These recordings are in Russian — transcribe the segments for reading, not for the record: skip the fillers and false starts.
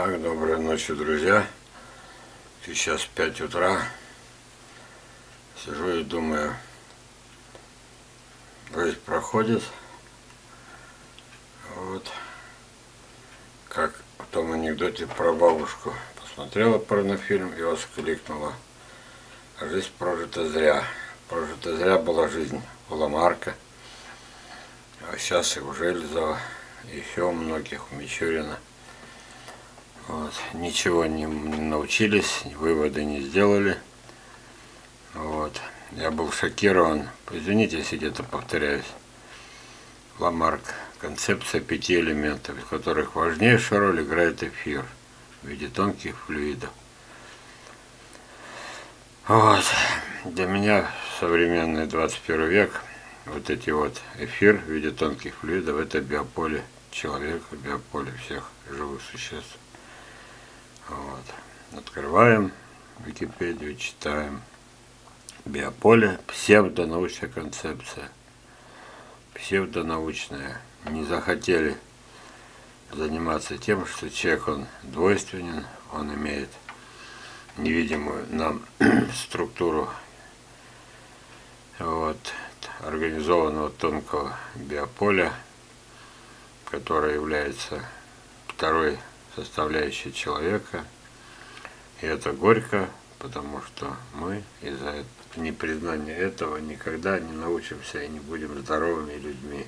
Так, доброй ночи, друзья. Сейчас 5 утра. Сижу и думаю, жизнь проходит. Вот. Как в том анекдоте про бабушку. Посмотрела порнофильм и воскликнула: жизнь прожита зря. Прожита зря была жизнь. Была Марка. А сейчас и у Железова, и еще у многих, у Мичурина. Вот. Ничего не научились, выводы не сделали. Вот. Я был шокирован. Извините, если где-то повторяюсь. Ламарк. Концепция 5 элементов, из которых важнейшую роль играет эфир в виде тонких флюидов. Вот. Для меня современный 21 век вот эти вот эфир в виде тонких флюидов — это биополе человека, биополе всех живых существ. Вот. Открываем Википедию, читаем. Биополе — псевдонаучная концепция. Псевдонаучная. Не захотели заниматься тем, что человек, он двойственен, он имеет невидимую нам структуру вот, организованного тонкого биополя, которое является второй составляющей человека. И это горько, потому что мы из-за непризнания этого никогда не научимся и не будем здоровыми людьми.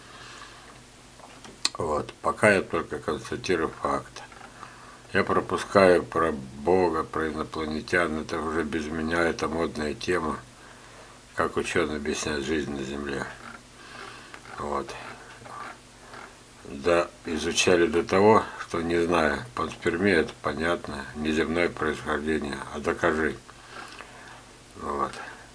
Вот. Пока я только констатирую факт. Я пропускаю про Бога, про инопланетян. Это уже без меня, это модная тема. Как ученые объясняют жизнь на Земле. Вот. Да, изучали до того, что, не знаю, панспермия — это понятно, неземное происхождение, а докажи. Вот.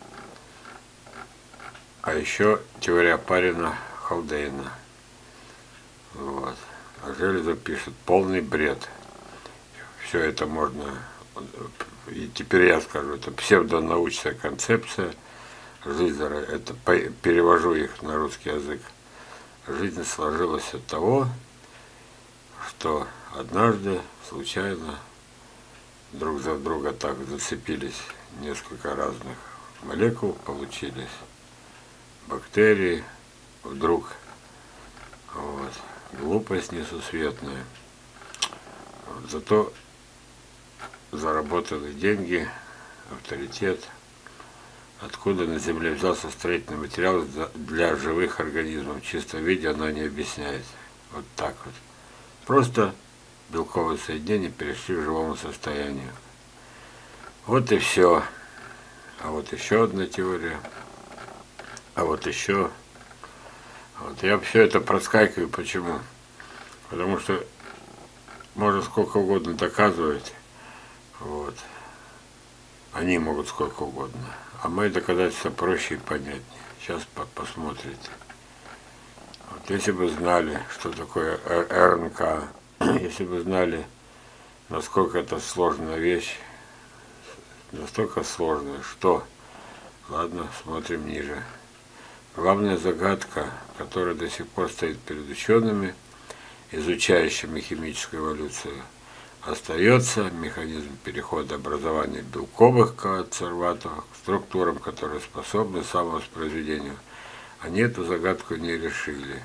А еще теория Парина-Халдейна. Вот. А Железов пишет полный бред. Все это можно, и теперь я скажу, это псевдонаучная концепция. Жизнь, это перевожу их на русский язык. Жизнь сложилась от того, что однажды случайно друг за друга так зацепились несколько разных молекул, получились бактерии, вдруг вот, глупость несусветная. Вот, зато заработали деньги, авторитет. Откуда на Земле взялся строительный материал для живых организмов? В чистом виде оно не объясняется. Вот так вот. Просто белковые соединения перешли к живому состоянию. Вот и все. А вот еще одна теория. А вот еще. Вот я все это проскакиваю. Почему? Потому что можно сколько угодно доказывать. Вот. Они могут сколько угодно. А мои доказательства проще и понятнее. Сейчас посмотрите. Вот, если бы знали, что такое РНК, если бы знали, насколько это сложная вещь, настолько сложная, что... Ладно, смотрим ниже. Главная загадка, которая до сих пор стоит перед учеными, изучающими химическую эволюцию, остается механизм перехода образования белковых консерваторов к структурам, которые способны к самовоспроизведению. Они эту загадку не решили.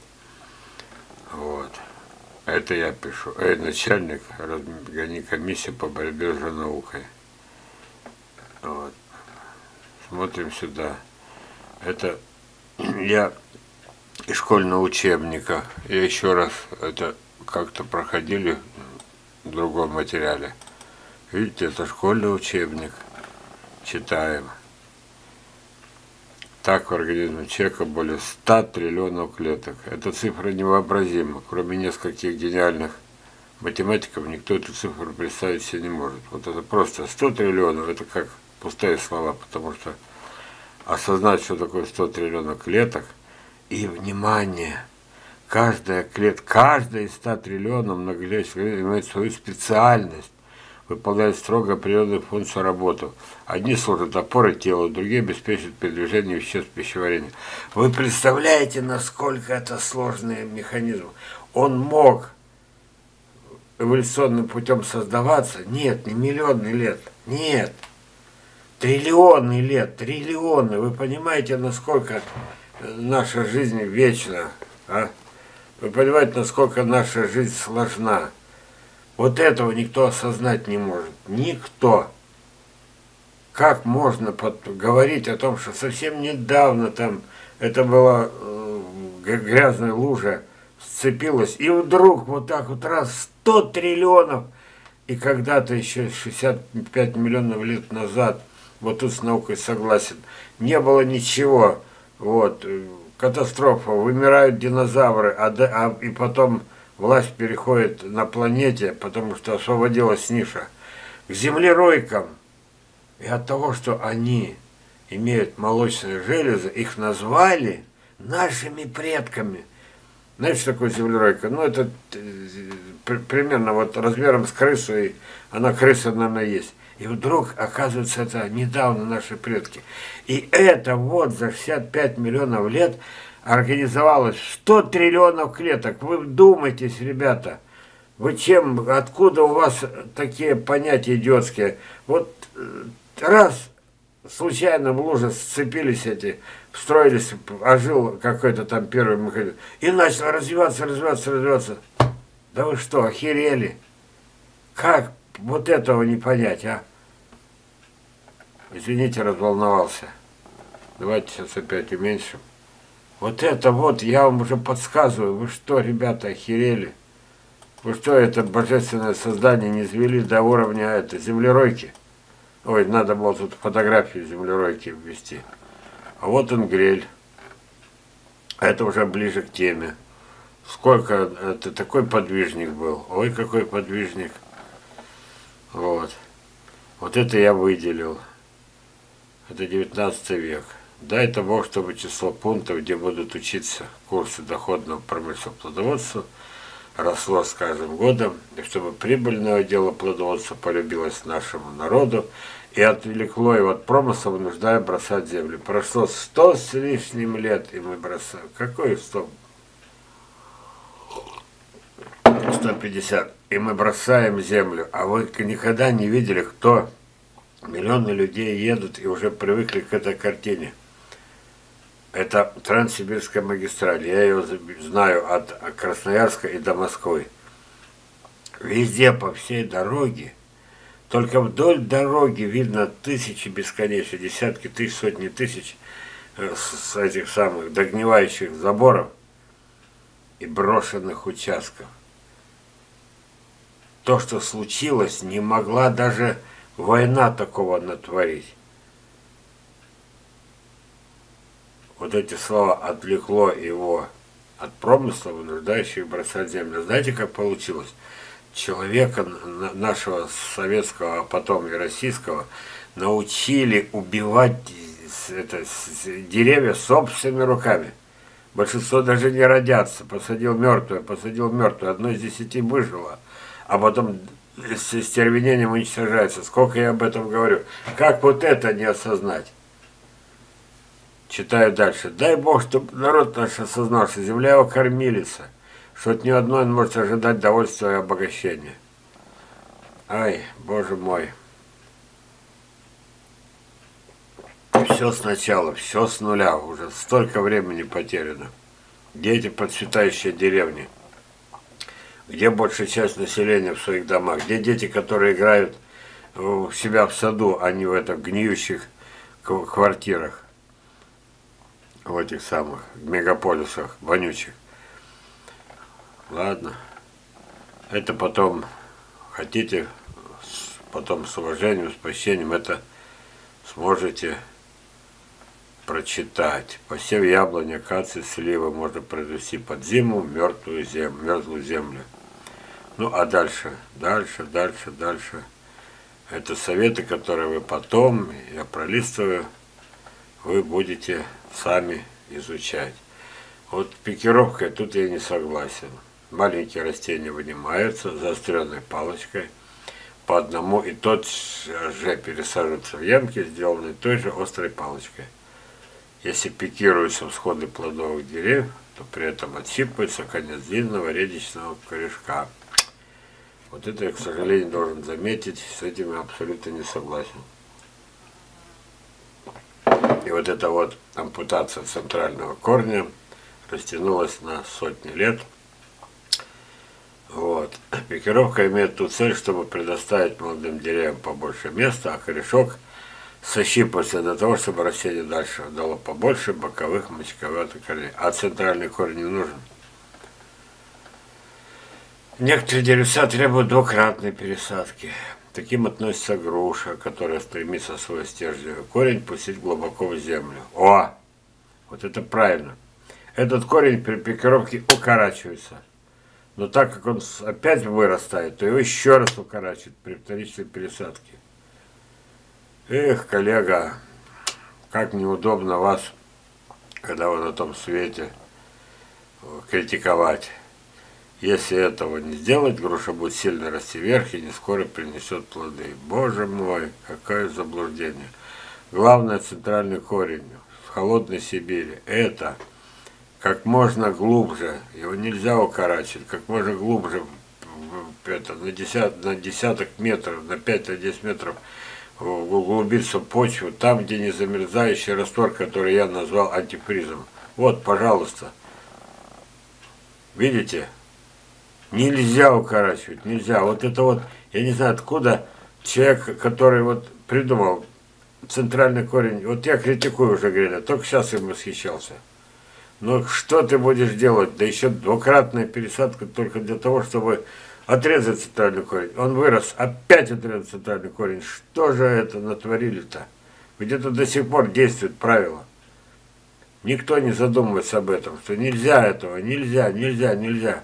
Вот. Это я пишу. Начальник комиссии по борьбе с наукой. Вот. Смотрим сюда. Это я из школьного учебника. И еще раз это как-то проходили в другом материале. Видите, это школьный учебник. Читаем. Так в организме человека более 100 триллионов клеток. Эта цифра невообразима. Кроме нескольких гениальных математиков, никто эту цифру представить себе не может. Вот это просто 100 триллионов, это как пустые слова, потому что осознать, что такое 100 триллионов клеток, и, внимание, каждая из 100 триллионов многоклеточных клеток имеет свою специальность, выполняет строго определенную функцию работы. Одни служат опорой тела, другие обеспечивают передвижение веществ пищеварения. Вы представляете, насколько это сложный механизм? Он мог эволюционным путем создаваться? Нет, не миллионы лет. Нет. Триллионы лет, триллионы. Вы понимаете, насколько наша жизнь вечна? А? Вы понимаете, насколько наша жизнь сложна? Вот этого никто осознать не может. Никто. Как можно говорить о том, что совсем недавно там это была грязная лужа, сцепилась, и вдруг вот так вот раз 100 триллионов, и когда-то еще 65 миллионов лет назад, вот тут с наукой согласен, не было ничего, вот, катастрофа, вымирают динозавры, и потом власть переходит на планете, потому что освободилась ниша, к землеройкам. И от того, что они имеют молочные железы, их назвали нашими предками. Знаете, что такое землеройка? Ну, это примерно вот размером с крысу, и она крыса, наверное, есть. И вдруг, оказывается, это недавно наши предки. И это вот за 65 миллионов лет организовалось 100 триллионов клеток. Вы вдумайтесь, ребята. Вы чем, откуда у вас такие понятия идиотские? Вот раз случайно в луже сцепились эти, встроились, ожил какой-то там первый механизм, и начал развиваться. Да вы что, охерели? Как вот этого не понять, а? Извините, разволновался. Давайте сейчас опять уменьшим. Вот это вот, я вам уже подсказываю. Вы что, ребята, охерели? Вы что, это божественное создание не извели до уровня землеройки? Ой, надо было тут фотографию землеройки ввести. А вот он грель. Это уже ближе к теме. Сколько это такой подвижник был. Ой, какой подвижник. Вот. Вот это я выделил. Это 19 век. Дай это Бог, чтобы число пунктов, где будут учиться курсы доходного промышленного плодоводства, росло с каждым годом, и чтобы прибыльное дело плодоводства полюбилось нашему народу и отвлекло его от промысла, вынуждая бросать землю. Прошло 100 с лишним лет, и мы бросаем. Какой 100? 150. И мы бросаем землю. А вы никогда не видели, кто? Миллионы людей едут и уже привыкли к этой картине. Это Транссибирская магистраль. Я ее знаю от Красноярска и до Москвы. Везде по всей дороге, только вдоль дороги видно тысячи бесконечно, десятки тысяч, сотни тысяч с этих самых догнивающих заборов и брошенных участков. То, что случилось, не могла даже война такого натворить. Вот эти слова отвлекло его от промысла, вынуждающих бросать землю. Знаете, как получилось? Человека нашего советского, а потом и российского, научили убивать деревья собственными руками. Большинство даже не родятся. Посадил мертвое. Одно из 10 выжило. А потом с остервенением уничтожается. Сколько я об этом говорю. Как вот это не осознать? Читаю дальше. Дай Бог, чтобы народ наш осознал, что земля его кормилица, что от нее одной он может ожидать довольства и обогащения. Ай, Боже мой. Все сначала, все с нуля. Уже столько времени потеряно. Где эти процветающие деревни? Где большая часть населения в своих домах? Где дети, которые играют у себя в саду, а не в этих гниющих квартирах? В этих самых мегаполисах вонючих. Ладно. Это потом, хотите, потом с уважением, с прощением, это сможете прочитать. Посев яблони, акации, сливы можно произвести под зиму мерзлую землю. Ну, а дальше. Это советы, которые вы потом, я пролистываю, вы будете сами изучать. Вот пикировкой тут я не согласен. Маленькие растения вынимаются заостренной палочкой по одному, и тот же пересаживаются в ямки, сделанные той же острой палочкой. Если пикируются всходы плодовых деревьев, то при этом отщипывается конец длинного редичного корешка. Вот это я, к сожалению, должен заметить, с этим я абсолютно не согласен. И вот эта вот ампутация центрального корня растянулась на сотни лет. Вот. Пикировка имеет ту цель, чтобы предоставить молодым деревьям побольше места, а корешок сощипывался для того, чтобы растение дальше дало побольше боковых мочковатых корней. А центральный корень не нужен. Некоторые деревца требуют двукратной пересадки. Таким относится груша, которая стремится свой стержневый корень пустить глубоко в землю. О! Вот это правильно. Этот корень при пикировке укорачивается. Но так как он опять вырастает, то его еще раз укорачивает при вторичной пересадке. Эх, коллега, как неудобно вас, когда вы на том свете, критиковать. Если этого не сделать, груша будет сильно расти вверх и не скоро принесет плоды. Боже мой, какое заблуждение. Главное, центральный корень в холодной Сибири – это как можно глубже, его нельзя укорачивать, как можно глубже, это, на десяток метров, на 5-10 метров углубиться в почву, там, где не замерзающий раствор, который я назвал антифризом. Вот, пожалуйста. Видите? Нельзя укорачивать, нельзя. Вот это вот, я не знаю, откуда человек, который вот придумал центральный корень, вот я критикую уже, Греля, только сейчас им восхищался. Но что ты будешь делать? Да еще двукратная пересадка только для того, чтобы отрезать центральный корень. Он вырос, опять отрезать центральный корень. Что же это натворили-то? Ведь это до сих пор действует правило. Никто не задумывается об этом, что нельзя этого, нельзя, нельзя, нельзя.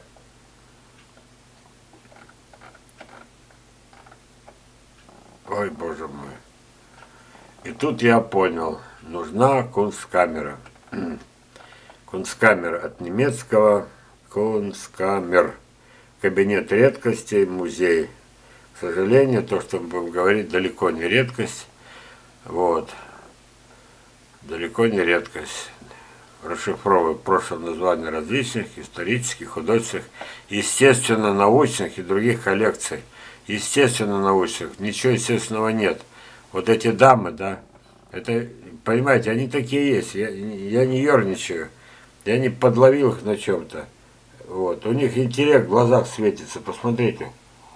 Ой, боже мой. И тут я понял, нужна кунсткамера. Кунсткамера от немецкого кунсткамер. Кабинет редкостей, музей. К сожалению, то, что мы будем говорить, далеко не редкость. Вот. Далеко не редкость. Расшифровываю прошлое название различных исторических, художественных, естественно-научных и других коллекций. Естественно-научных. Ничего естественного нет. Вот эти дамы, да, это, понимаете, они такие есть. Я не ерничаю. Я не подловил их на чем-то. Вот. У них интеллект в глазах светится. Посмотрите.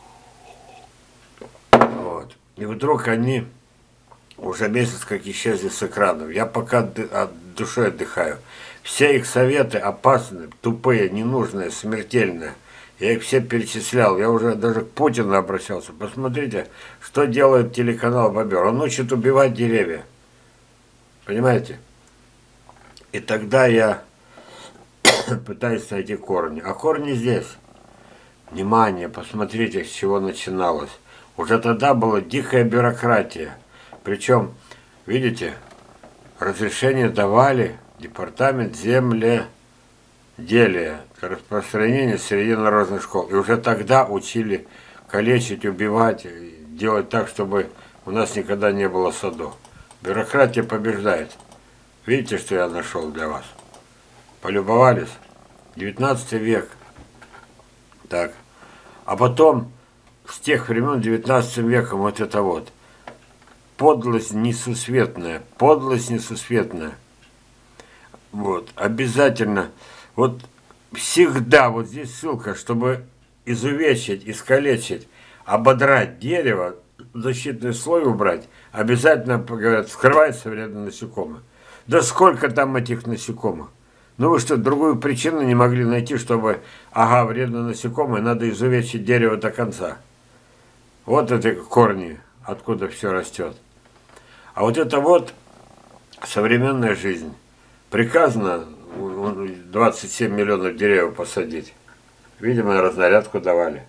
Вот. И вдруг они уже месяц как исчезли с экранов. Я пока от души отдыхаю. Все их советы опасны, тупые, ненужные, смертельные. Я их все перечислял. Я уже даже к Путину обращался. Посмотрите, что делает телеканал Бобер. Он учит убивать деревья. Понимаете? И тогда я пытаюсь найти корни. А корни здесь. Внимание, посмотрите, с чего начиналось. Уже тогда была дикая бюрократия. Причем, видите, разрешение давали департамент земледелия для распространения среди народных школ. И уже тогда учили калечить, убивать, делать так, чтобы у нас никогда не было садов. Бюрократия побеждает. Видите, что я нашел для вас? Полюбовались? 19 век. Так. А потом, с тех времен, 19 веком, вот это вот. Подлость несусветная. Подлость несусветная. Вот. Обязательно. Вот всегда, вот здесь ссылка, чтобы изувечить, искалечить, ободрать дерево, защитный слой убрать, обязательно, говорят, скрывается вредно насекомое. Да сколько там этих насекомых? Ну вы что, другую причину не могли найти, чтобы, ага, вредно насекомое, надо изувечить дерево до конца. Вот это корни, откуда все растет. А вот это вот современная жизнь. Приказано 27 миллионов деревьев посадить. Видимо, разнарядку давали.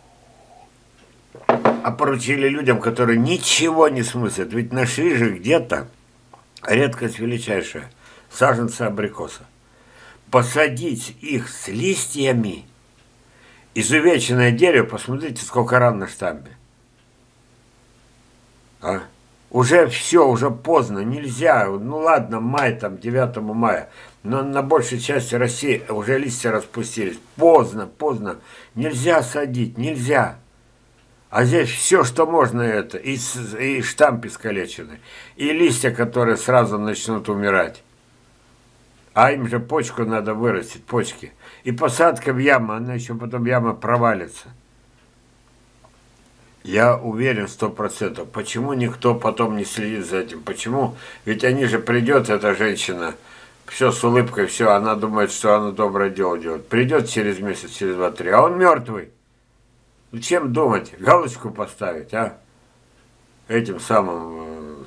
А поручили людям, которые ничего не смыслят. Ведь нашли же где-то редкость величайшая. Саженцы абрикоса. Посадить их с листьями. Изувеченное дерево, посмотрите, сколько ран на штамбе. А? Уже все, уже поздно, нельзя. Ну ладно, май, там, 9 мая. Но на большей части России уже листья распустились. Поздно, поздно. Нельзя садить, нельзя. А здесь все, что можно это. И штамп искалеченный, и листья, которые сразу начнут умирать. А им же почку надо вырастить, почки. И посадка в яму, она еще потом яма провалится. Я уверен 100%. Почему никто потом не следит за этим? Почему? Ведь они же придет, эта женщина, все с улыбкой, все, она думает, что она доброе дело делает. Придет через месяц, через 2-3, а он мертвый. Ну чем думать? Галочку поставить, а? Этим самым,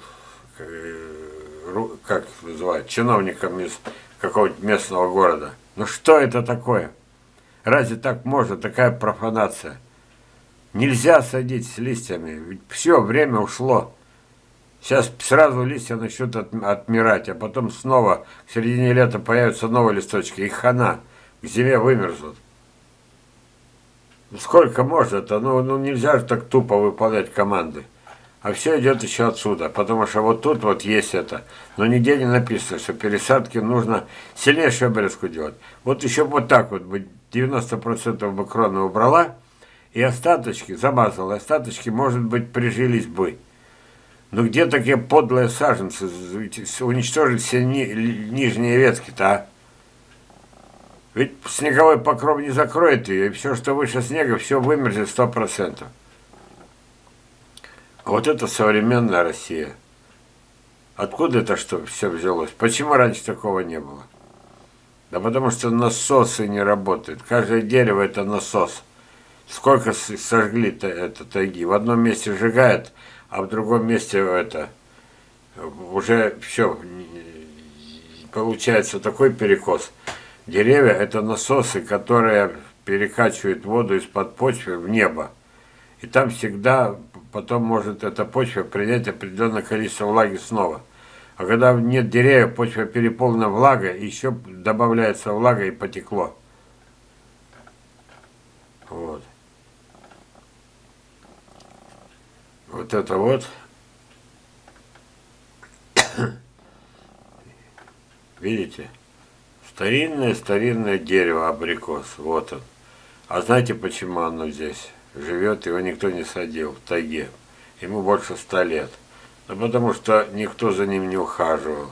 как называют, чиновникам из какого-нибудь местного города. Ну что это такое? Разве так можно? Такая профанация. Нельзя садить с листьями. Ведь все, время ушло. Сейчас сразу листья начнут отмирать, а потом снова к середине лета появятся новые листочки. И хана. К зиме вымерзнут. Ну сколько можно-то? Ну нельзя же так тупо выполнять команды. А все идет еще отсюда. Потому что вот тут вот есть это. Но нигде не написано, что пересадки нужно сильнейшую обрезку делать. Вот еще вот так вот бы 90% бы кроны убрала. И остаточки, замазала, остаточки, может быть, прижились бы. Но где такие подлые саженцы уничтожить все нижние ветки-то, а? Ведь снеговой покров не закроет ее, и все, что выше снега, все вымерзнет 100%. А вот это современная Россия. Откуда это что все взялось? Почему раньше такого не было? Да потому что насосы не работают. Каждое дерево это насос. Сколько сожгли-то это тайги? В одном месте сжигают, а в другом месте это уже все получается такой перекос. Деревья это насосы, которые перекачивают воду из-под почвы в небо. И там всегда потом может эта почва принять определенное количество влаги снова. А когда нет деревьев, почва переполнена влагой, еще добавляется влага и потекло. Вот. Вот это вот. Видите? Старинное дерево абрикос. Вот он. А знаете, почему оно здесь живет? Его никто не садил в тайге. Ему больше 100 лет. Да потому что никто за ним не ухаживал.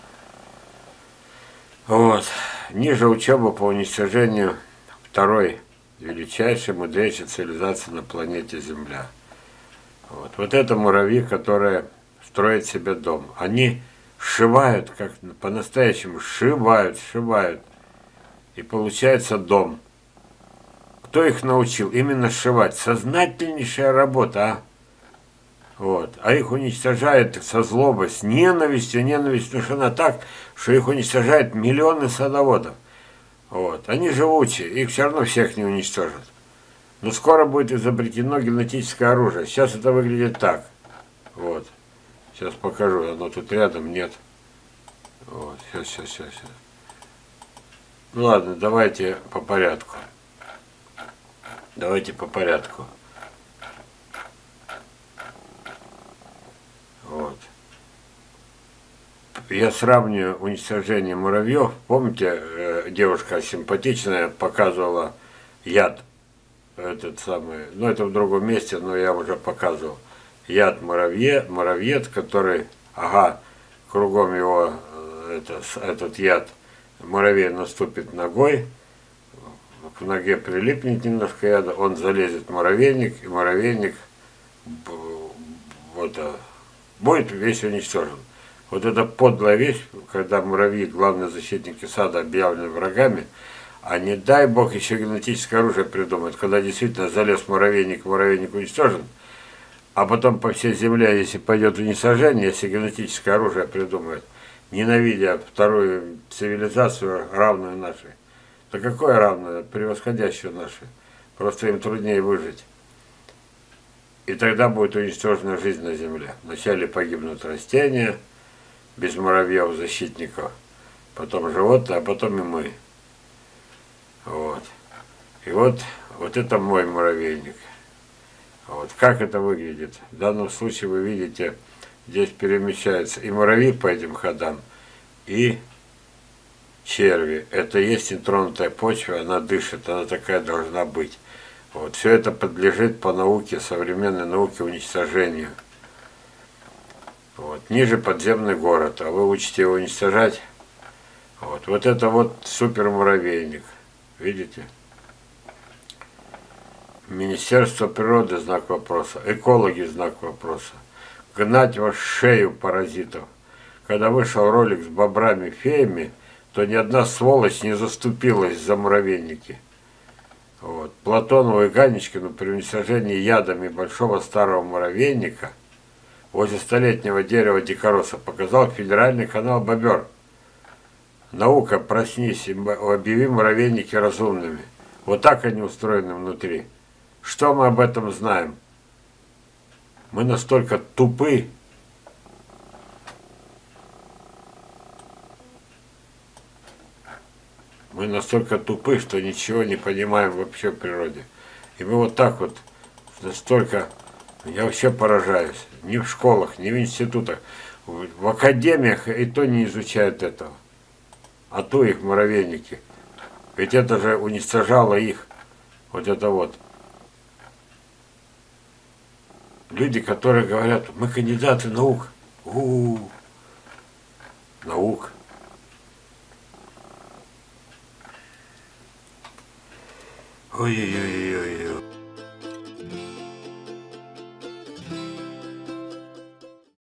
Вот. Ниже учеба по уничтожению второй величайшей, мудрейшей цивилизации на планете Земля. Вот это муравьи, которые строят себе дом. Они сшивают, как по-настоящему, сшивают. И получается дом. Кто их научил именно сшивать? Сознательнейшая работа, а? Вот. А их уничтожает со злобой, с ненавистью, внушена так, что их уничтожают миллионы садоводов. Вот. Они живучие, их все равно всех не уничтожат. Но скоро будет изобретено генетическое оружие. Сейчас это выглядит так. Вот. Сейчас покажу. Оно тут рядом нет. Вот. Сейчас. Ну ладно, давайте по порядку. Вот. Я сравниваю уничтожение муравьев. Помните, девушка симпатичная показывала яд. Этот самый, ну это в другом месте, но я уже показывал. Яд муравьед, который, кругом его этот яд, муравей наступит ногой, к ноге прилипнет немножко яда, он залезет в муравейник, и муравейник будет весь уничтожен. Вот эта подлая вещь, когда муравьи, главные защитники сада, объявлены врагами, а не дай бог еще генетическое оружие придумают, когда действительно залез муравейник уничтожен, а потом по всей земле, если пойдет уничтожение, если генетическое оружие придумают, ненавидя вторую цивилизацию, равную нашей. Да какое равное, превосходящую нашей? Просто им труднее выжить. И тогда будет уничтожена жизнь на земле. Вначале погибнут растения, без муравьев, защитников, потом животные, а потом и мы. Вот. И вот это мой муравейник. Вот. Как это выглядит? В данном случае вы видите, здесь перемещаются и муравьи по этим ходам, и черви. Это есть нетронутая почва, она дышит, она такая должна быть. Вот. Все это подлежит по науке, современной науке, уничтожению. Вот. Ниже подземный город, а вы учите его уничтожать. Вот это вот супермуравейник. Видите? Министерство природы знак вопроса. Экологи знак вопроса. Гнать вас шею паразитов. Когда вышел ролик с бобрами-феями, то ни одна сволочь не заступилась за муравейники. Вот. Платонову и Ганечкину при уничтожении ядами большого старого муравейника возле столетнего дерева дикороса показал федеральный канал «Бобер». Наука, проснись, объяви муравейники разумными. Вот так они устроены внутри. Что мы об этом знаем? Мы настолько тупы. Мы настолько тупы, что ничего не понимаем вообще в природе. И мы вот так вот настолько... Я вообще поражаюсь. Ни в школах, ни в институтах. В академиях и то не изучают этого. А то их муравейники. Ведь это же уничтожало их. Вот это вот. Люди, которые говорят, мы кандидаты наук. Наук. Ой-ой-ой-ой-ой.